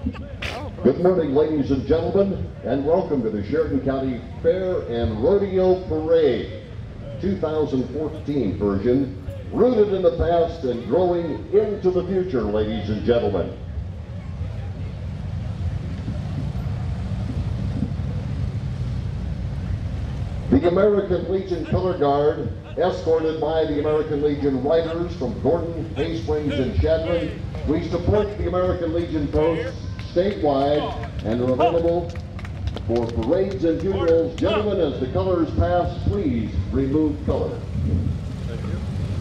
Good morning, ladies and gentlemen, and welcome to the Sheridan County Fair and Rodeo Parade 2014 version, rooted in the past and growing into the future, ladies and gentlemen. The American Legion Color Guard, escorted by the American Legion Riders from Gordon, Hay Springs, and Sheridan, we support the American Legion posts statewide and are available for parades and funerals. Gentlemen, as the colors pass, please remove color. Thank you.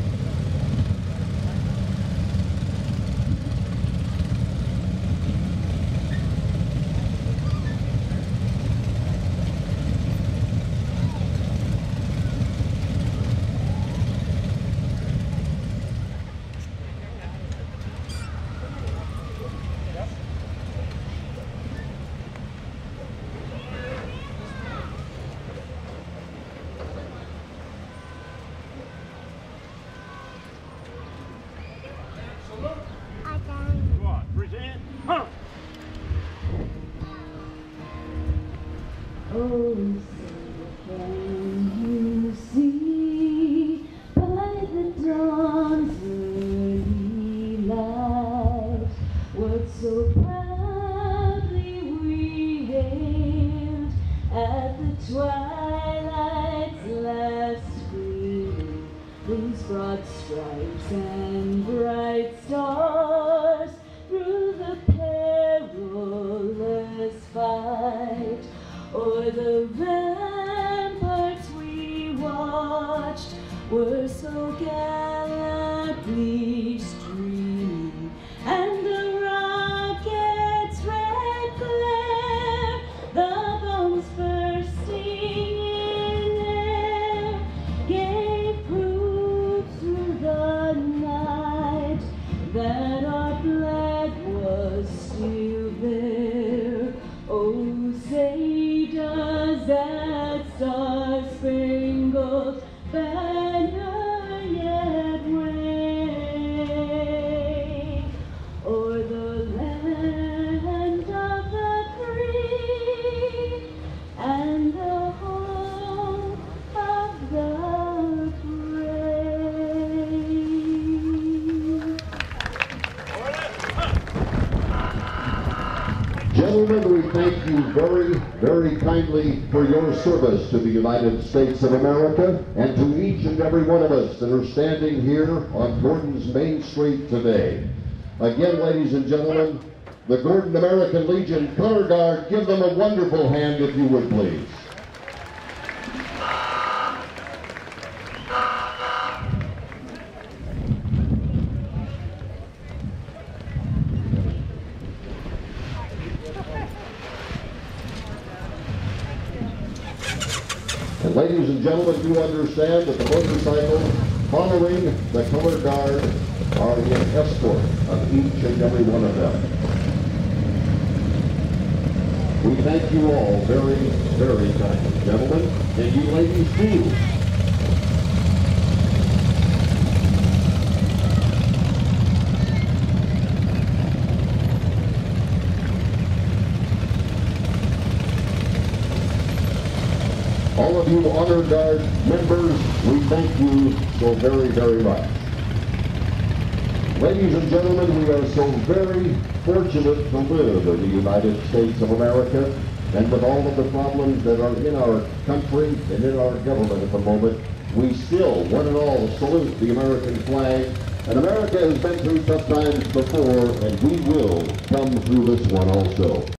Come on, present. Huh. Oh, can you see by the dawn's early light what so proudly we hailed at the twilight's last gleam, whose broad stripes and bright stars through the perilous fight o'er the ramparts we watched were so gallantly streaming, and the rocket's red glare, the bombs bursting in air, gave proof through the night that our flag was still there. Oh, say does that star-spangled banner yet wave o'er the land of the free and the home of the brave? Gentlemen, we thank you very, very kindly for your service to the United States of America and to each and every one of us that are standing here on Gordon's Main Street today. Again, ladies and gentlemen, the Gordon American Legion Color Guard, give them a wonderful hand if you would please. And ladies and gentlemen, do understand that the motorcycles following the color guard are in escort of each and every one of them. We thank you all very, very kindly, gentlemen, and you ladies too. All of you Honor Guard members, we thank you so very, very much. Ladies and gentlemen, we are so very fortunate to live in the United States of America, and with all of the problems that are in our country and in our government at the moment, we still, one and all, salute the American flag. And America has been through tough times before, and we will come through this one also.